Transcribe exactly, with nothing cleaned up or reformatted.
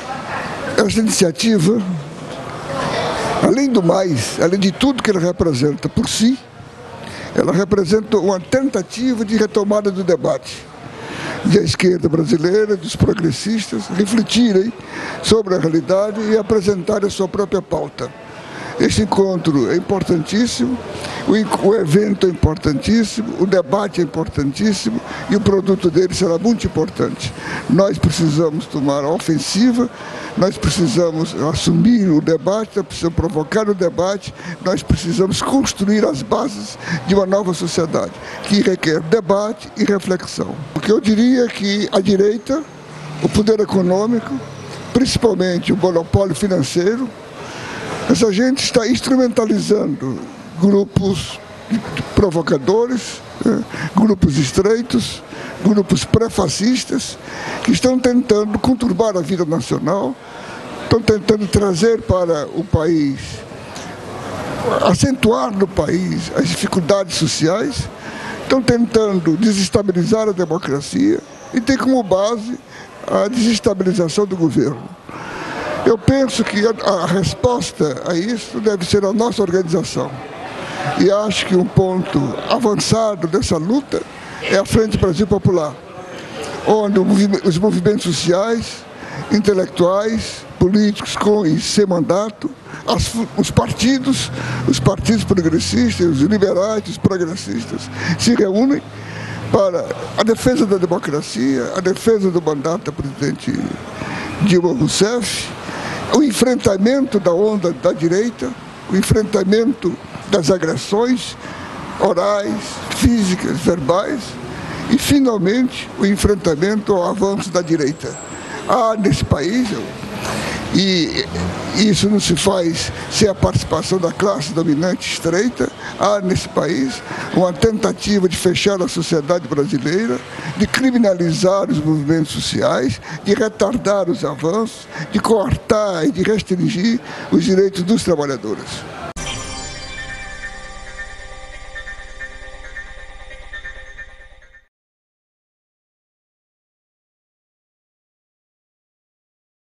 essa iniciativa, além do mais, além de tudo que ela representa por si, ela representa uma tentativa de retomada do debate, de a esquerda brasileira, dos progressistas, refletirem sobre a realidade e apresentarem a sua própria pauta. Esse encontro é importantíssimo, o evento é importantíssimo, o debate é importantíssimo e o produto dele será muito importante. Nós precisamos tomar a ofensiva, nós precisamos assumir o debate, nós precisamos provocar o debate, nós precisamos construir as bases de uma nova sociedade, que requer debate e reflexão. Porque eu diria que a direita, o poder econômico, principalmente o monopólio financeiro, essa gente está instrumentalizando grupos provocadores, né, grupos estreitos, grupos pré-fascistas, que estão tentando conturbar a vida nacional, estão tentando trazer para o país, acentuar no país as dificuldades sociais, estão tentando desestabilizar a democracia e tem como base a desestabilização do governo. Eu penso que a, a resposta a isso deve ser a nossa organização. E acho que um ponto avançado dessa luta é a Frente Brasil Popular, onde os movimentos sociais, intelectuais, políticos com e sem mandato, as, os partidos, os partidos progressistas, os liberais, os progressistas, se reúnem para a defesa da democracia, a defesa do mandato da presidente Dilma Rousseff, o enfrentamento da onda da direita, o enfrentamento das agressões orais, físicas, verbais e, finalmente, o enfrentamento ao avanço da direita. Há nesse país, e isso não se faz sem a participação da classe dominante estreita, há nesse país uma tentativa de fechar a sociedade brasileira, de criminalizar os movimentos sociais, de retardar os avanços, de coartar e de restringir os direitos dos trabalhadores.